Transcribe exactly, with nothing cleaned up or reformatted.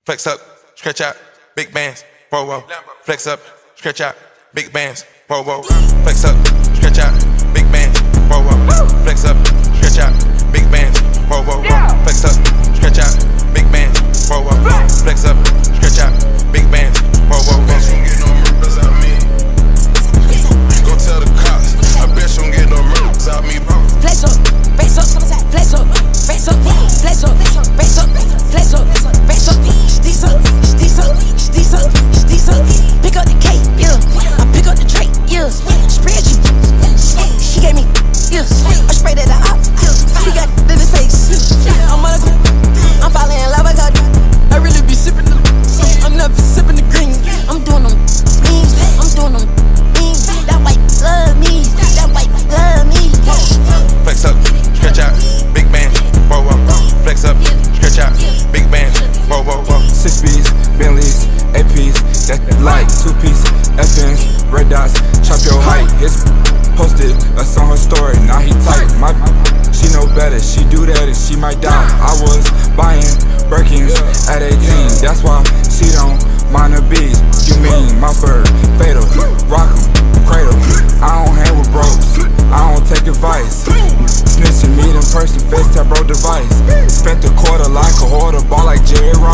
Flex up, stretch out, big bands, whoa, whoa. Flex up, stretch out, big bands, whoa, whoa. Flex up, stretch out, big bands, whoa, whoa. Flex up, stretch out, big bands, whoa, whoa. Flex up, stretch out, big bands, whoa, whoa. Flex up, stretch out, big bands, whoa, whoa. Bet you don't get no murders out me. Go tell the cops, I bet you don't get no murders out me. Flex up, flex up, flex up, flex up, flex up, flex up, flex up, flex up, flex up, steez up, steez up, steez up, steez up. Pick up the cake, yeah. I pick up the tray, yeah. Spread you, she gave me, yeah. I sprayed at the op, yeah. She got in his face. I'm on a, I'm falling in love with her. I really be sipping the, I'm never sipping the green. I'm doing them means, I'm doing them means. That white love me, that white love me. Flex up, stretch out, big bands, whoa, whoa. Flex up, stretch out, big bands, whoa, whoa, whoa. Six B's, Bentleys, A P's, that's like two piece, F N's, red dots, chop your height. His posted us on her story, now he tight. My she know better, she do that and she might die. I was buying Birkins at eighteen, that's why she don't mind the bees. You mean my bird, fatal, rock 'em, cradle. I don't hang with bros, I don't take advice. Snitching, meet in person, FaceTime bro device. Spent a quarter like a hoarder, ball like Jerry Ross.